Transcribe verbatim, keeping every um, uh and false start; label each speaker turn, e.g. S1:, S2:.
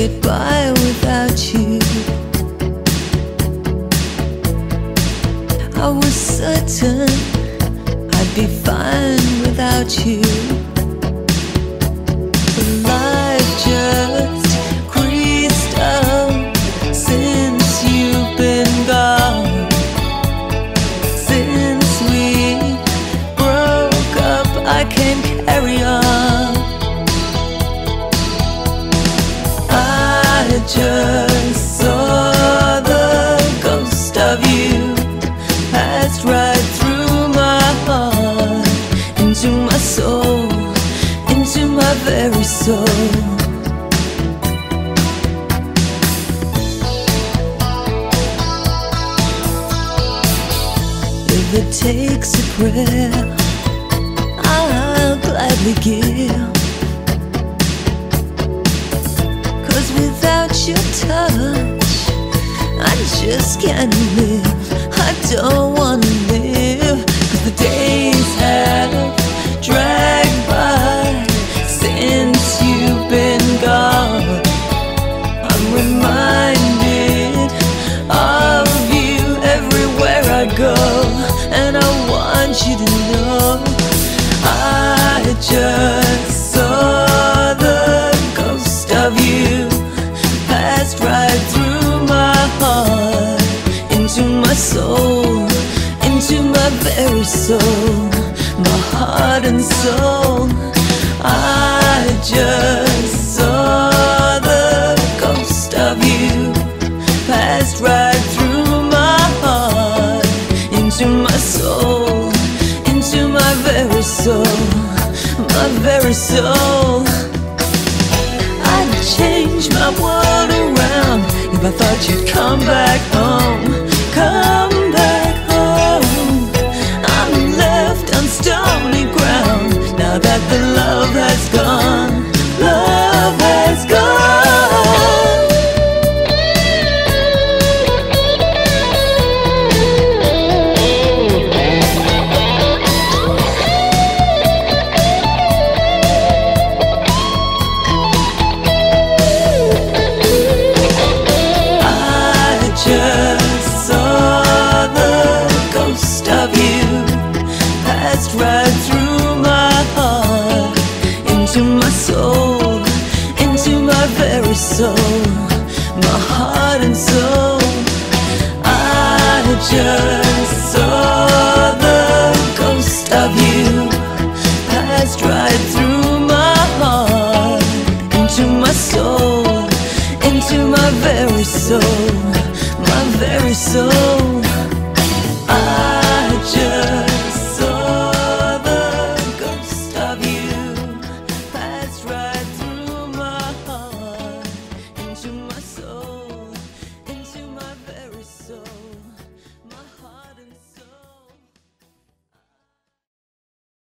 S1: get by without you. I was certain I'd be fine without you. But life just creased up since you've been gone. Since we broke up, I can't carry on. I just saw the ghost of you passed right through my heart, into my soul, into my very soul. If it takes a prayer, I'll gladly give. 'Cause without your touch, I just can't live. I don't wanna live. 'Cause the days have dragged by since you've been gone. I'm reminded of you everywhere I go, and I want you to know I just saw the ghost of you passed right through my heart, into my soul, into my very soul, my heart and soul. I just saw the ghost of you passed right through my heart, into my soul, into my very soul, my very soul. I'd change my world around if I thought you'd come back home.